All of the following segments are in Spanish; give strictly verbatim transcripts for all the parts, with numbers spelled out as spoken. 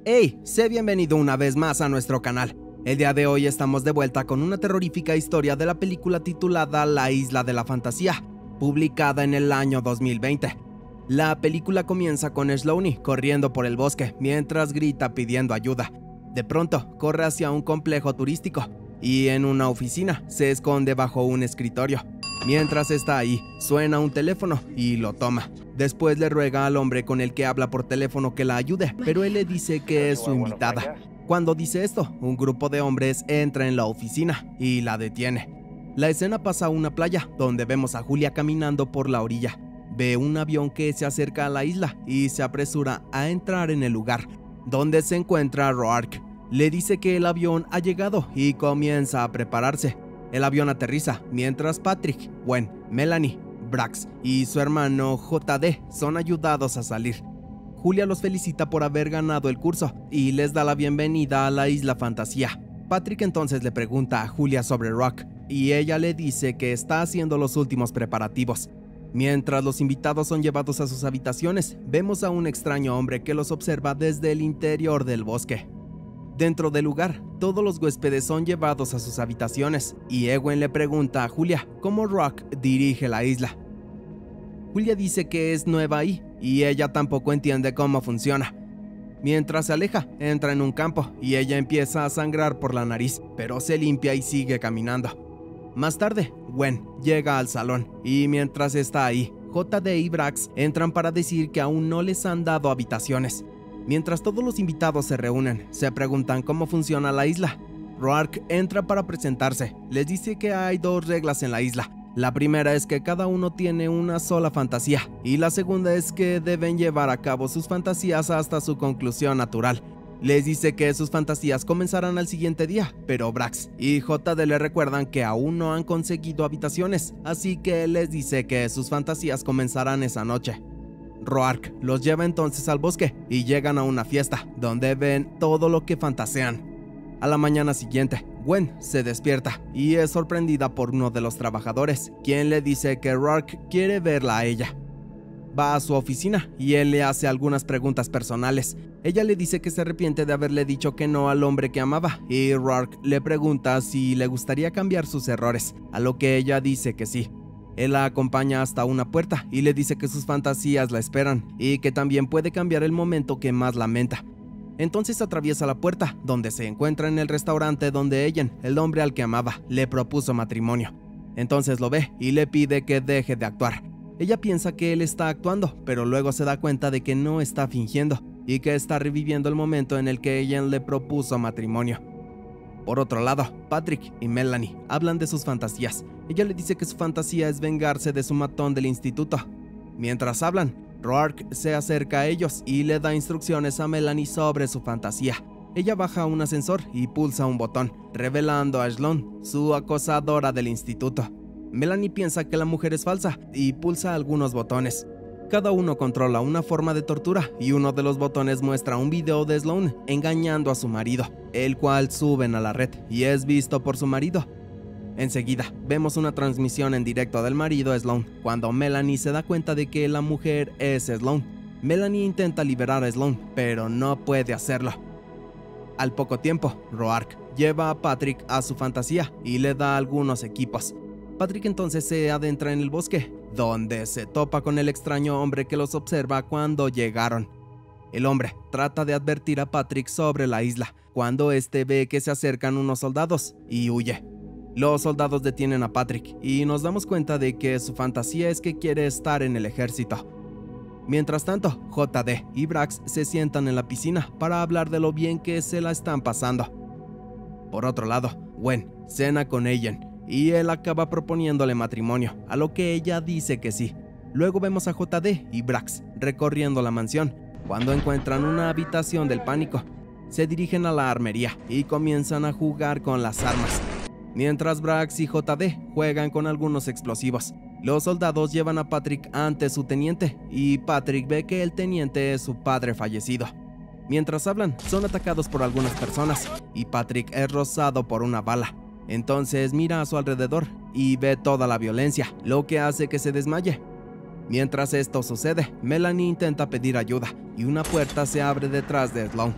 Hey, sé bienvenido una vez más a nuestro canal. El día de hoy estamos de vuelta con una terrorífica historia de la película titulada La Isla de la Fantasía, publicada en el año dos mil veinte. La película comienza con Sloane corriendo por el bosque mientras grita pidiendo ayuda. De pronto, corre hacia un complejo turístico y en una oficina se esconde bajo un escritorio. Mientras está ahí, suena un teléfono y lo toma. Después le ruega al hombre con el que habla por teléfono que la ayude, pero él le dice que es su invitada. Cuando dice esto, un grupo de hombres entra en la oficina y la detiene. La escena pasa a una playa, donde vemos a Julia caminando por la orilla. Ve un avión que se acerca a la isla y se apresura a entrar en el lugar, donde se encuentra Roark. Le dice que el avión ha llegado y comienza a prepararse. El avión aterriza, mientras Patrick, Gwen, Melanie, Brax y su hermano J D son ayudados a salir. Julia los felicita por haber ganado el curso y les da la bienvenida a la Isla Fantasía. Patrick entonces le pregunta a Julia sobre Rock y ella le dice que está haciendo los últimos preparativos. Mientras los invitados son llevados a sus habitaciones, vemos a un extraño hombre que los observa desde el interior del bosque. Dentro del lugar, todos los huéspedes son llevados a sus habitaciones y Ewen le pregunta a Julia cómo Rock dirige la isla. Julia dice que es nueva ahí y ella tampoco entiende cómo funciona. Mientras se aleja, entra en un campo y ella empieza a sangrar por la nariz, pero se limpia y sigue caminando. Más tarde, Gwen llega al salón y mientras está ahí, J D y Brax entran para decir que aún no les han dado habitaciones. Mientras todos los invitados se reúnen, se preguntan cómo funciona la isla. Roark entra para presentarse, les dice que hay dos reglas en la isla. La primera es que cada uno tiene una sola fantasía y la segunda es que deben llevar a cabo sus fantasías hasta su conclusión natural. Les dice que sus fantasías comenzarán al siguiente día, pero Brax y J D le recuerdan que aún no han conseguido habitaciones, así que les dice que sus fantasías comenzarán esa noche. Roark los lleva entonces al bosque y llegan a una fiesta, donde ven todo lo que fantasean. A la mañana siguiente, Gwen se despierta y es sorprendida por uno de los trabajadores, quien le dice que Roark quiere verla a ella. Va a su oficina y él le hace algunas preguntas personales. Ella le dice que se arrepiente de haberle dicho que no al hombre que amaba y Roark le pregunta si le gustaría cambiar sus errores, a lo que ella dice que sí. Él la acompaña hasta una puerta y le dice que sus fantasías la esperan y que también puede cambiar el momento que más lamenta. Entonces atraviesa la puerta, donde se encuentra en el restaurante donde ella, el hombre al que amaba, le propuso matrimonio. Entonces lo ve y le pide que deje de actuar. Ella piensa que él está actuando, pero luego se da cuenta de que no está fingiendo y que está reviviendo el momento en el que ella le propuso matrimonio. Por otro lado, Patrick y Melanie hablan de sus fantasías. Ella le dice que su fantasía es vengarse de su matón del instituto. Mientras hablan, Roark se acerca a ellos y le da instrucciones a Melanie sobre su fantasía. Ella baja a un ascensor y pulsa un botón, revelando a Sloane, su acosadora del instituto. Melanie piensa que la mujer es falsa y pulsa algunos botones. Cada uno controla una forma de tortura y uno de los botones muestra un video de Sloane engañando a su marido, el cual suben a la red y es visto por su marido. Enseguida, vemos una transmisión en directo del marido de Sloane, cuando Melanie se da cuenta de que la mujer es Sloane. Melanie intenta liberar a Sloane, pero no puede hacerlo. Al poco tiempo, Roark lleva a Patrick a su fantasía y le da algunos equipos. Patrick entonces se adentra en el bosque, donde se topa con el extraño hombre que los observa cuando llegaron. El hombre trata de advertir a Patrick sobre la isla, cuando este ve que se acercan unos soldados y huye. Los soldados detienen a Patrick y nos damos cuenta de que su fantasía es que quiere estar en el ejército. Mientras tanto, J D y Brax se sientan en la piscina para hablar de lo bien que se la están pasando. Por otro lado, Gwen cena con Ellen y él acaba proponiéndole matrimonio, a lo que ella dice que sí. Luego vemos a J D y Brax recorriendo la mansión, cuando encuentran una habitación del pánico. Se dirigen a la armería y comienzan a jugar con las armas, mientras Brax y J D juegan con algunos explosivos. Los soldados llevan a Patrick ante su teniente y Patrick ve que el teniente es su padre fallecido. Mientras hablan, son atacados por algunas personas y Patrick es rozado por una bala. Entonces mira a su alrededor y ve toda la violencia, lo que hace que se desmaye. Mientras esto sucede, Melanie intenta pedir ayuda y una puerta se abre detrás de Sloane.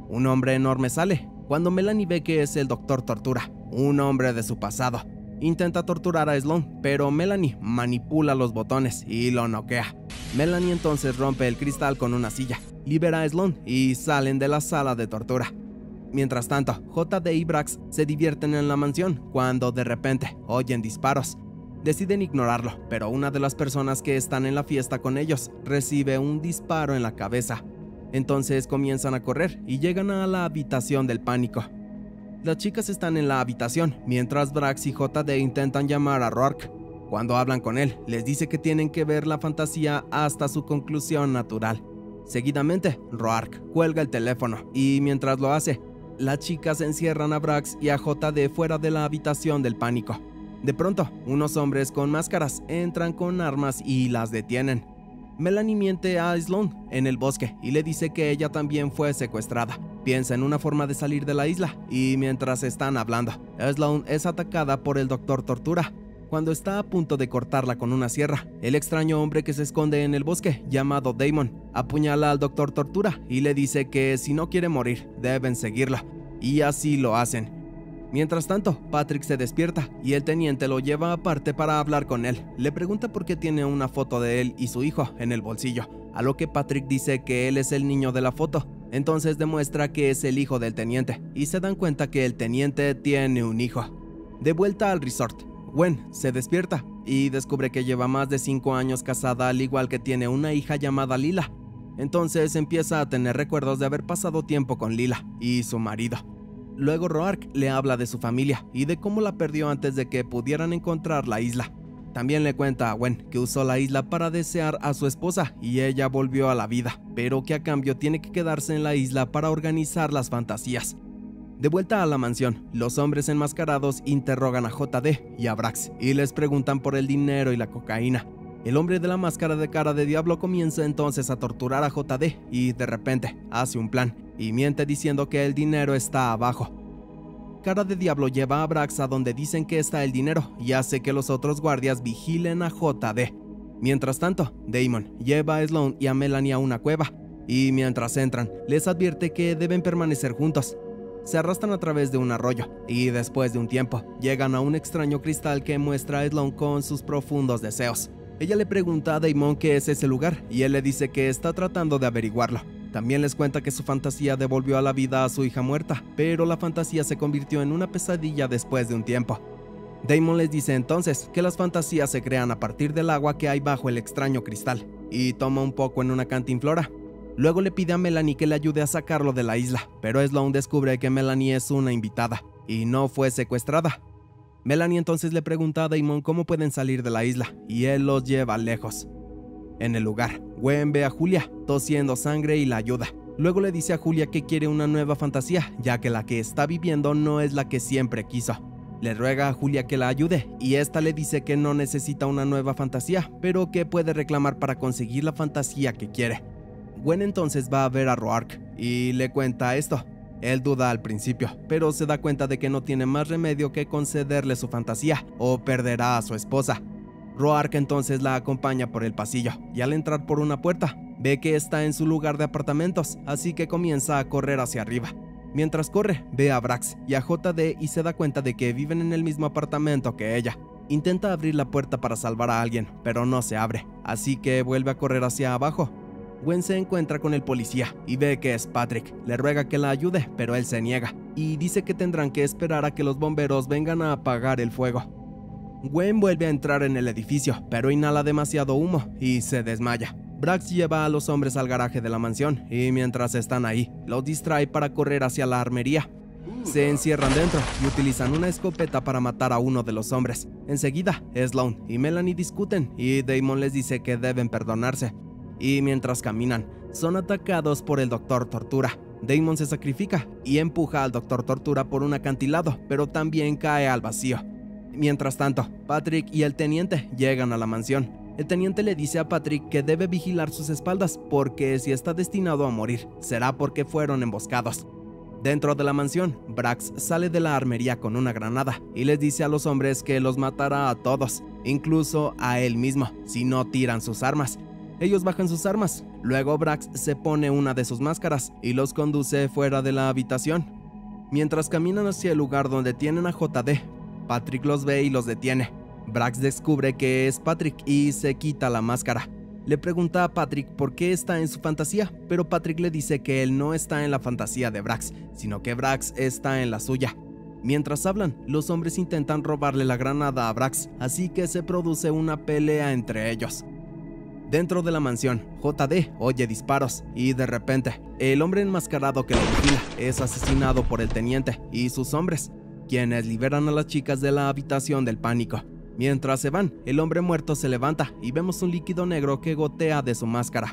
Un hombre enorme sale, cuando Melanie ve que es el Doctor Tortura, un hombre de su pasado. Intenta torturar a Sloan, pero Melanie manipula los botones y lo noquea. Melanie entonces rompe el cristal con una silla, libera a Sloan y salen de la sala de tortura. Mientras tanto, J D y Brax se divierten en la mansión cuando de repente oyen disparos. Deciden ignorarlo, pero una de las personas que están en la fiesta con ellos recibe un disparo en la cabeza. Entonces comienzan a correr y llegan a la habitación del pánico. Las chicas están en la habitación, mientras Brax y J D intentan llamar a Roark. Cuando hablan con él, les dice que tienen que ver la fantasía hasta su conclusión natural. Seguidamente, Roark cuelga el teléfono y mientras lo hace, las chicas encierran a Brax y a J D fuera de la habitación del pánico. De pronto, unos hombres con máscaras entran con armas y las detienen. Melanie miente a Sloan en el bosque y le dice que ella también fue secuestrada. Piensa en una forma de salir de la isla y mientras están hablando, Sloan es atacada por el Doctor Tortura. Cuando está a punto de cortarla con una sierra, el extraño hombre que se esconde en el bosque, llamado Damon, apuñala al Doctor Tortura y le dice que si no quiere morir, deben seguirlo. Y así lo hacen. Mientras tanto, Patrick se despierta y el teniente lo lleva aparte para hablar con él. Le pregunta por qué tiene una foto de él y su hijo en el bolsillo, a lo que Patrick dice que él es el niño de la foto. Entonces demuestra que es el hijo del teniente y se dan cuenta que el teniente tiene un hijo. De vuelta al resort, Gwen se despierta y descubre que lleva más de cinco años casada, al igual que tiene una hija llamada Lila. Entonces empieza a tener recuerdos de haber pasado tiempo con Lila y su marido. Luego Roark le habla de su familia y de cómo la perdió antes de que pudieran encontrar la isla. También le cuenta a Gwen que usó la isla para desear a su esposa y ella volvió a la vida, pero que a cambio tiene que quedarse en la isla para organizar las fantasías. De vuelta a la mansión, los hombres enmascarados interrogan a J D y a Brax y les preguntan por el dinero y la cocaína. El hombre de la máscara de cara de diablo comienza entonces a torturar a J D y de repente hace un plan y miente diciendo que el dinero está abajo. Cara de Diablo lleva a Brax a donde dicen que está el dinero y hace que los otros guardias vigilen a J D. Mientras tanto, Damon lleva a Sloan y a Melanie a una cueva y mientras entran, les advierte que deben permanecer juntos. Se arrastran a través de un arroyo y después de un tiempo llegan a un extraño cristal que muestra a Sloan con sus profundos deseos. Ella le pregunta a Damon qué es ese lugar y él le dice que está tratando de averiguarlo. También les cuenta que su fantasía devolvió a la vida a su hija muerta, pero la fantasía se convirtió en una pesadilla después de un tiempo. Damon les dice entonces que las fantasías se crean a partir del agua que hay bajo el extraño cristal, y toma un poco en una cantinflora. Luego le pide a Melanie que le ayude a sacarlo de la isla, pero Sloan descubre que Melanie es una invitada, y no fue secuestrada. Melanie entonces le pregunta a Damon cómo pueden salir de la isla, y él los lleva lejos. En el lugar, Gwen ve a Julia tosiendo sangre y la ayuda. Luego le dice a Julia que quiere una nueva fantasía, ya que la que está viviendo no es la que siempre quiso. Le ruega a Julia que la ayude, y esta le dice que no necesita una nueva fantasía, pero que puede reclamar para conseguir la fantasía que quiere. Gwen entonces va a ver a Roark y le cuenta esto. Él duda al principio, pero se da cuenta de que no tiene más remedio que concederle su fantasía, o perderá a su esposa. Roark entonces la acompaña por el pasillo, y al entrar por una puerta, ve que está en su lugar de apartamentos, así que comienza a correr hacia arriba. Mientras corre, ve a Brax y a J D y se da cuenta de que viven en el mismo apartamento que ella. Intenta abrir la puerta para salvar a alguien, pero no se abre, así que vuelve a correr hacia abajo. Gwen se encuentra con el policía y ve que es Patrick. Le ruega que la ayude, pero él se niega y dice que tendrán que esperar a que los bomberos vengan a apagar el fuego. Gwen vuelve a entrar en el edificio, pero inhala demasiado humo y se desmaya. Brax lleva a los hombres al garaje de la mansión y mientras están ahí, los distrae para correr hacia la armería. Se encierran dentro y utilizan una escopeta para matar a uno de los hombres. Enseguida, Sloan y Melanie discuten y Damon les dice que deben perdonarse. Y mientras caminan, son atacados por el Doctor Tortura. Damon se sacrifica y empuja al Doctor Tortura por un acantilado, pero también cae al vacío. Mientras tanto, Patrick y el teniente llegan a la mansión. El teniente le dice a Patrick que debe vigilar sus espaldas porque si está destinado a morir, será porque fueron emboscados. Dentro de la mansión, Brax sale de la armería con una granada y les dice a los hombres que los matará a todos, incluso a él mismo, si no tiran sus armas. Ellos bajan sus armas. Luego Brax se pone una de sus máscaras y los conduce fuera de la habitación. Mientras caminan hacia el lugar donde tienen a J D, Patrick los ve y los detiene. Brax descubre que es Patrick y se quita la máscara. Le pregunta a Patrick por qué está en su fantasía, pero Patrick le dice que él no está en la fantasía de Brax, sino que Brax está en la suya. Mientras hablan, los hombres intentan robarle la granada a Brax, así que se produce una pelea entre ellos. Dentro de la mansión, J D oye disparos y de repente, el hombre enmascarado que lo vigila es asesinado por el teniente y sus hombres, quienes liberan a las chicas de la habitación del pánico. Mientras se van, el hombre muerto se levanta y vemos un líquido negro que gotea de su máscara.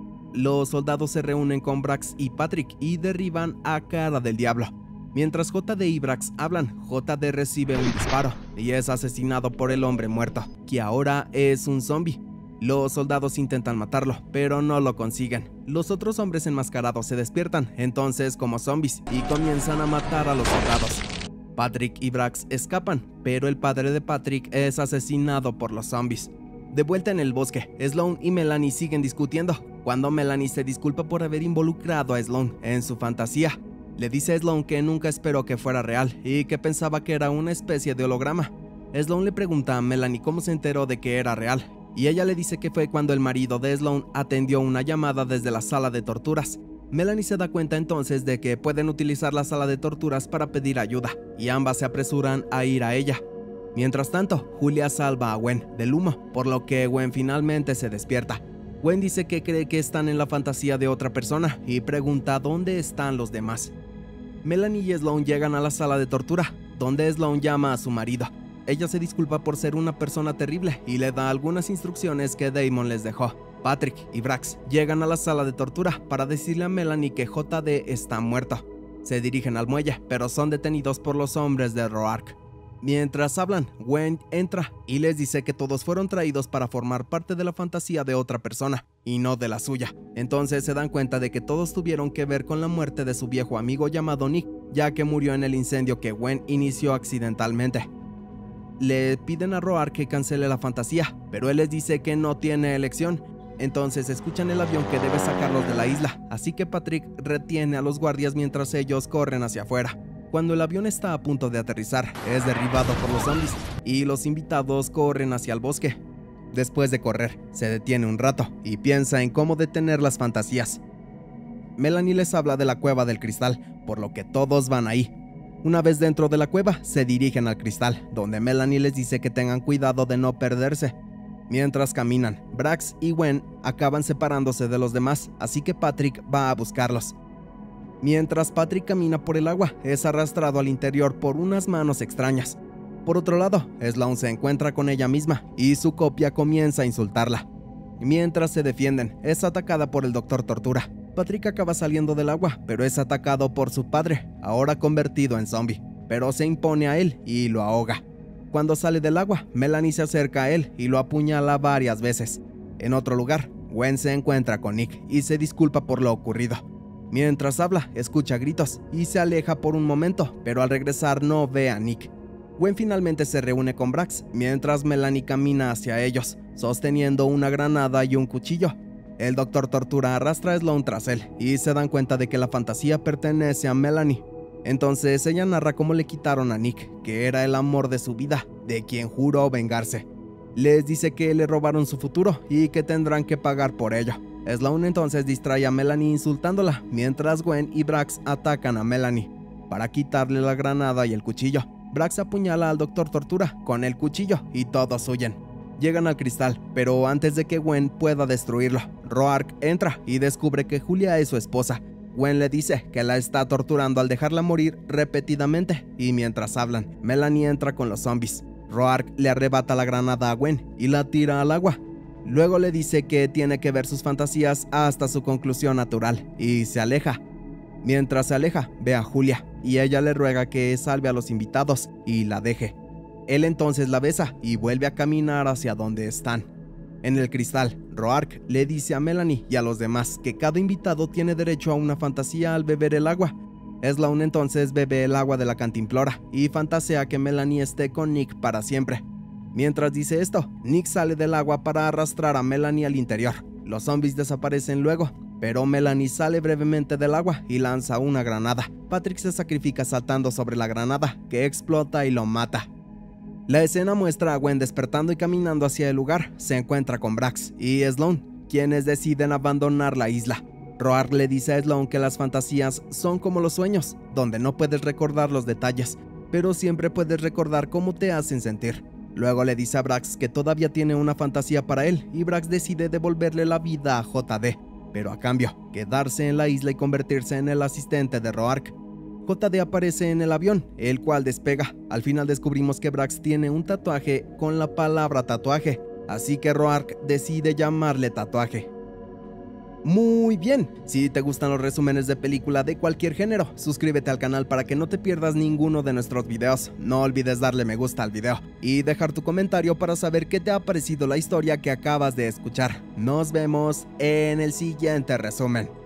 Los soldados se reúnen con Brax y Patrick y derriban a Cara del Diablo. Mientras J D y Brax hablan, J D recibe un disparo y es asesinado por el hombre muerto, que ahora es un zombie. Los soldados intentan matarlo, pero no lo consiguen. Los otros hombres enmascarados se despiertan entonces como zombies y comienzan a matar a los soldados. Patrick y Brax escapan, pero el padre de Patrick es asesinado por los zombies. De vuelta en el bosque, Sloan y Melanie siguen discutiendo, cuando Melanie se disculpa por haber involucrado a Sloan en su fantasía. Le dice a Sloan que nunca esperó que fuera real y que pensaba que era una especie de holograma. Sloan le pregunta a Melanie cómo se enteró de que era real, y ella le dice que fue cuando el marido de Sloan atendió una llamada desde la sala de torturas. Melanie se da cuenta entonces de que pueden utilizar la sala de torturas para pedir ayuda, y ambas se apresuran a ir a ella. Mientras tanto, Julia salva a Gwen del humo, por lo que Gwen finalmente se despierta. Gwen dice que cree que están en la fantasía de otra persona y pregunta dónde están los demás. Melanie y Sloan llegan a la sala de tortura, donde Sloan llama a su marido. Ella se disculpa por ser una persona terrible y le da algunas instrucciones que Damon les dejó. Patrick y Brax llegan a la sala de tortura para decirle a Melanie que J D está muerto. Se dirigen al muelle, pero son detenidos por los hombres de Roark. Mientras hablan, Gwen entra y les dice que todos fueron traídos para formar parte de la fantasía de otra persona, y no de la suya. Entonces se dan cuenta de que todos tuvieron que ver con la muerte de su viejo amigo llamado Nick, ya que murió en el incendio que Gwen inició accidentalmente. Le piden a Roark que cancele la fantasía, pero él les dice que no tiene elección. Entonces escuchan el avión que debe sacarlos de la isla, así que Patrick retiene a los guardias mientras ellos corren hacia afuera. Cuando el avión está a punto de aterrizar, es derribado por los zombies y los invitados corren hacia el bosque. Después de correr, se detiene un rato y piensa en cómo detener las fantasías. Melanie les habla de la cueva del cristal, por lo que todos van ahí. Una vez dentro de la cueva, se dirigen al cristal, donde Melanie les dice que tengan cuidado de no perderse. Mientras caminan, Brax y Gwen acaban separándose de los demás, así que Patrick va a buscarlos. Mientras Patrick camina por el agua, es arrastrado al interior por unas manos extrañas. Por otro lado, Sloan se encuentra con ella misma y su copia comienza a insultarla. Mientras se defienden, es atacada por el Doctor Tortura. Patrick acaba saliendo del agua, pero es atacado por su padre, ahora convertido en zombie, pero se impone a él y lo ahoga. Cuando sale del agua, Melanie se acerca a él y lo apuñala varias veces. En otro lugar, Gwen se encuentra con Nick y se disculpa por lo ocurrido. Mientras habla, escucha gritos y se aleja por un momento, pero al regresar no ve a Nick. Gwen finalmente se reúne con Brax, mientras Melanie camina hacia ellos, sosteniendo una granada y un cuchillo. El Doctor Tortura arrastra a Sloan tras él y se dan cuenta de que la fantasía pertenece a Melanie. Entonces ella narra cómo le quitaron a Nick, que era el amor de su vida, de quien juró vengarse. Les dice que le robaron su futuro y que tendrán que pagar por ello. Sloan entonces distrae a Melanie insultándola, mientras Gwen y Brax atacan a Melanie. Para quitarle la granada y el cuchillo, Brax apuñala al Doctor Tortura con el cuchillo y todos huyen. Llegan al cristal, pero antes de que Gwen pueda destruirlo, Roark entra y descubre que Julia es su esposa. Gwen le dice que la está torturando al dejarla morir repetidamente, y mientras hablan, Melanie entra con los zombies. Roark le arrebata la granada a Gwen y la tira al agua. Luego le dice que tiene que ver sus fantasías hasta su conclusión natural, y se aleja. Mientras se aleja, ve a Julia, y ella le ruega que salve a los invitados y la deje. Él entonces la besa y vuelve a caminar hacia donde están. En el cristal, Roark le dice a Melanie y a los demás que cada invitado tiene derecho a una fantasía al beber el agua. Sloan entonces bebe el agua de la cantimplora y fantasea que Melanie esté con Nick para siempre. Mientras dice esto, Nick sale del agua para arrastrar a Melanie al interior. Los zombies desaparecen luego, pero Melanie sale brevemente del agua y lanza una granada. Patrick se sacrifica saltando sobre la granada, que explota y lo mata. La escena muestra a Gwen despertando y caminando hacia el lugar. Se encuentra con Brax y Sloan, quienes deciden abandonar la isla. Roark le dice a Sloan que las fantasías son como los sueños, donde no puedes recordar los detalles, pero siempre puedes recordar cómo te hacen sentir. Luego le dice a Brax que todavía tiene una fantasía para él y Brax decide devolverle la vida a J D, pero a cambio, quedarse en la isla y convertirse en el asistente de Roark. J D aparece en el avión, el cual despega. Al final descubrimos que Brax tiene un tatuaje con la palabra tatuaje, así que Roark decide llamarle Tatuaje. Muy bien, si te gustan los resúmenes de película de cualquier género, suscríbete al canal para que no te pierdas ninguno de nuestros videos. No olvides darle me gusta al video y dejar tu comentario para saber qué te ha parecido la historia que acabas de escuchar. Nos vemos en el siguiente resumen.